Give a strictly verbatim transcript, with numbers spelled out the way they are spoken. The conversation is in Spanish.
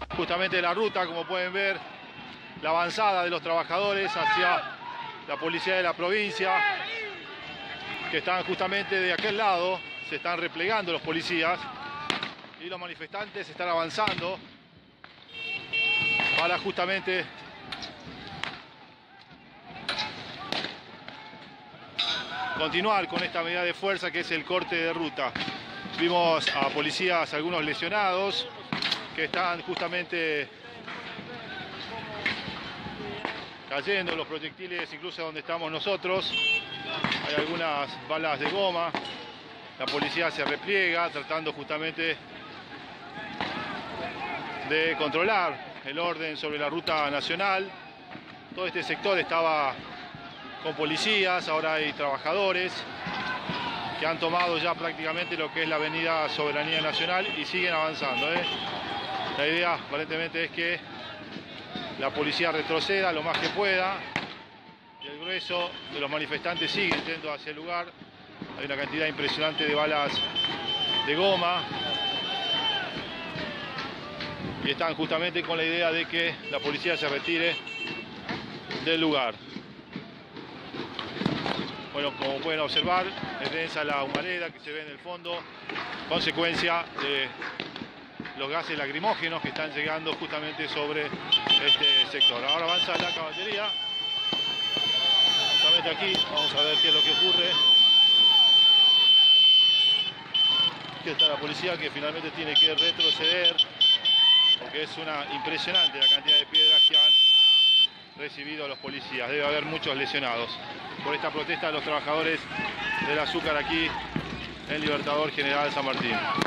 justamente la ruta, como pueden ver, la avanzada de los trabajadores hacia la policía de la provincia, que están justamente de aquel lado, se están replegando los policías y los manifestantes están avanzando para justamente continuar con esta medida de fuerza que es el corte de ruta. Vimos a policías, algunos lesionados, que están justamente cayendo los proyectiles, incluso donde estamos nosotros. Hay algunas balas de goma. La policía se repliega, tratando justamente de controlar el orden sobre la ruta nacional. Todo este sector estaba con policías, ahora hay trabajadores que han tomado ya prácticamente lo que es la avenida Soberanía Nacional y siguen avanzando, ¿eh? La idea aparentemente es que la policía retroceda lo más que pueda y el grueso de los manifestantes sigue yendo hacia el lugar. Hay una cantidad impresionante de balas de goma y están justamente con la idea de que la policía se retire del lugar. Bueno, como pueden observar, es densa la humareda que se ve en el fondo, consecuencia de los gases lacrimógenos que están llegando justamente sobre este sector. Ahora avanza la caballería, justamente aquí, vamos a ver qué es lo que ocurre. Aquí está la policía que finalmente tiene que retroceder, porque es una impresionante la cantidad de piedras que han recibido los policías. Debe haber muchos lesionados por esta protesta de los trabajadores del azúcar aquí en Libertador General San Martín.